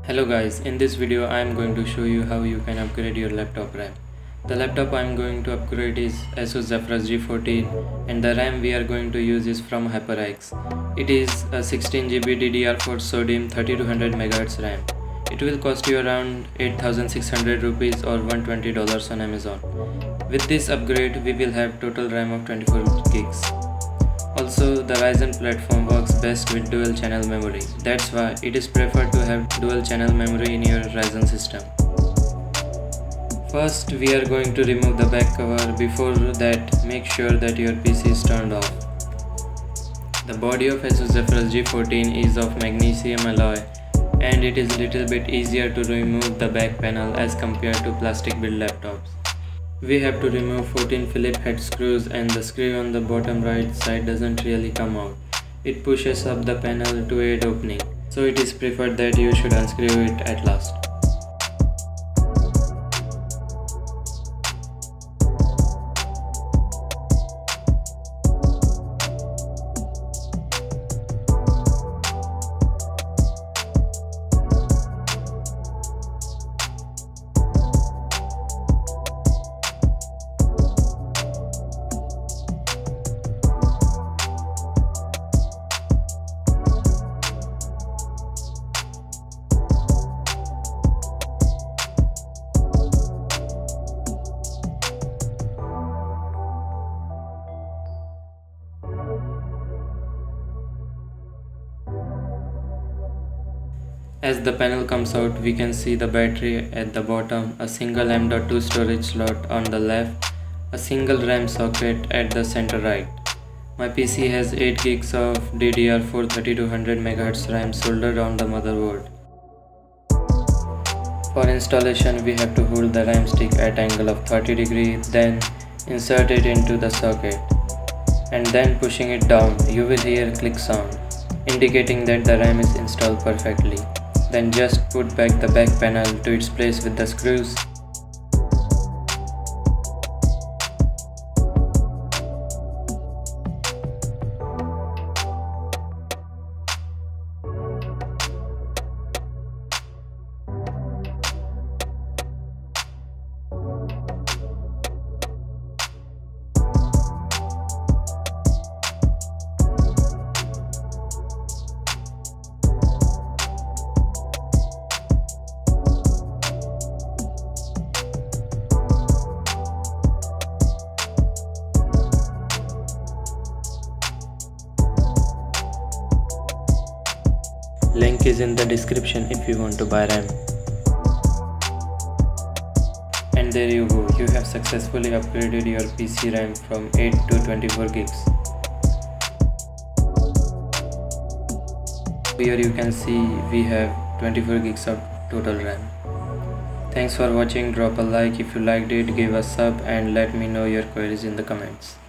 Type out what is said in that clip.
Hello guys, in this video I am going to show you how you can upgrade your laptop RAM. The laptop I am going to upgrade is Asus Zephyrus G14 and the RAM we are going to use is from HyperX. It is a 16GB DDR4 SO-DIMM 3200 MHz RAM. It will cost you around 8600 rupees or $120 on Amazon. With this upgrade we will have total RAM of 24 gigs. Also, the Ryzen platform works best with dual channel memory. That's why it is preferred to have dual channel memory in your Ryzen system. First, we are going to remove the back cover. Before that, make sure that your PC is turned off. The body of Asus Zephyrus G14 is of magnesium alloy and it is a little bit easier to remove the back panel as compared to plastic build laptops. We have to remove 14 Phillips head screws and the screw on the bottom right side doesn't really come out. It pushes up the panel to aid opening, so it is preferred that you should unscrew it at last. As the panel comes out, we can see the battery at the bottom, a single M.2 storage slot on the left, a single RAM socket at the center right. My PC has 8 gigs of DDR4 3200 MHz RAM soldered on the motherboard. For installation, we have to hold the RAM stick at angle of 30 degrees, then insert it into the socket, and then pushing it down, you will hear a click sound, indicating that the RAM is installed perfectly. Then just put back the back panel to its place with the screws. Link is in the description if you want to buy RAM. And there you go, you have successfully upgraded your PC RAM from 8 to 24 gigs. Here you can see we have 24 gigs of total RAM. Thanks for watching. Drop a like if you liked it, give a sub and let me know your queries in the comments.